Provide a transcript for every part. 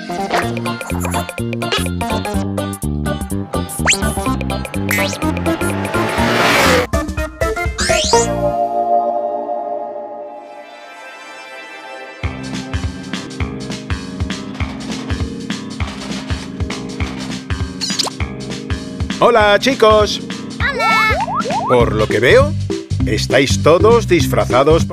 ¡Hola, chicos! ¡Hola! Por lo que veo, estáis todos disfrazados.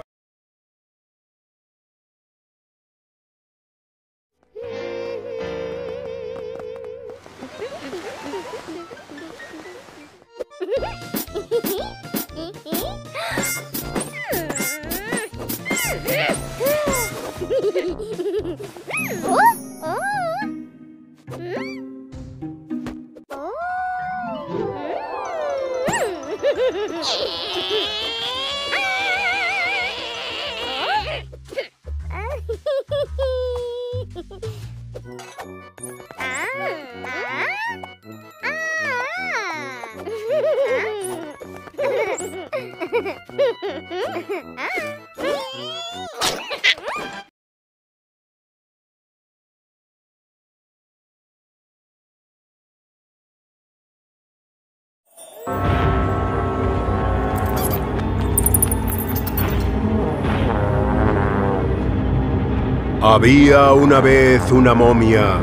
Había una vez una momia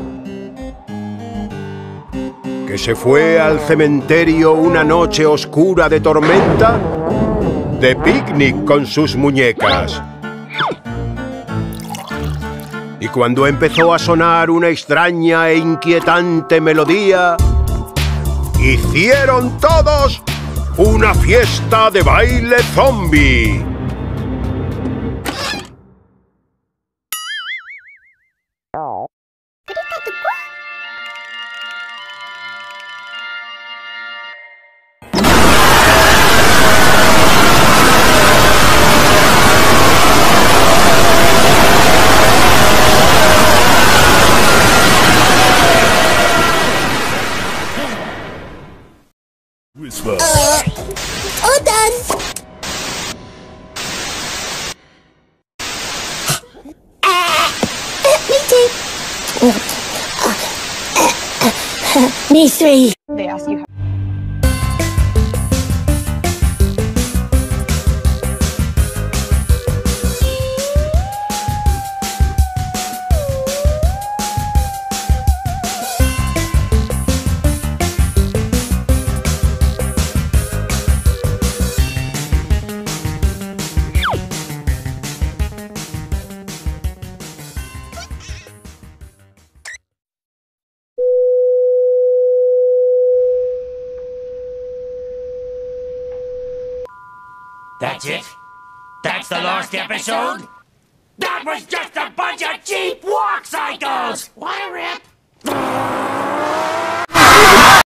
que se fue al cementerio una noche oscura de tormenta de picnic con sus muñecas. Y cuando empezó a sonar una extraña e inquietante melodía, hicieron todos una fiesta de baile zombie. All done. Me too. Me three. They ask you how That's it? That's the last episode? That was just a bunch of cheap